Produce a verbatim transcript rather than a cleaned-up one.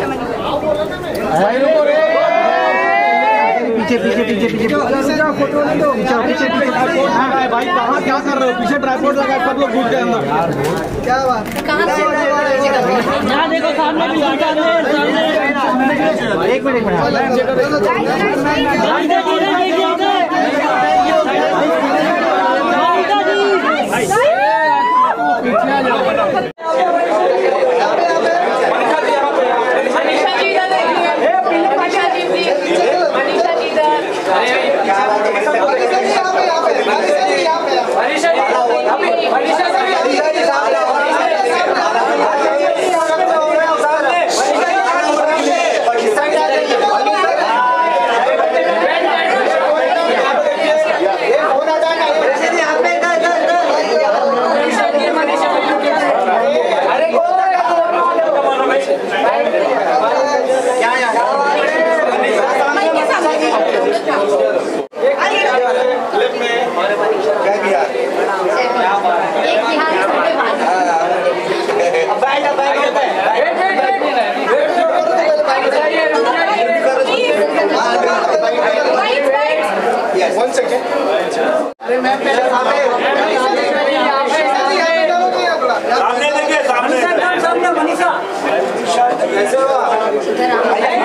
पीछे पीछे पीछे पीछे फोटो ले लो। पीछे पीछे भाई कहाँ क्या कर रहे हो? पीछे ट्राइपॉड लगा सब लोग घुस गए अंदर। क्या बात? यहाँ देखो सामने भी एक मिनट एक मिनट अरे मैं पहले सामने देखिए सामने सामने मनीषा कैसे हुआ?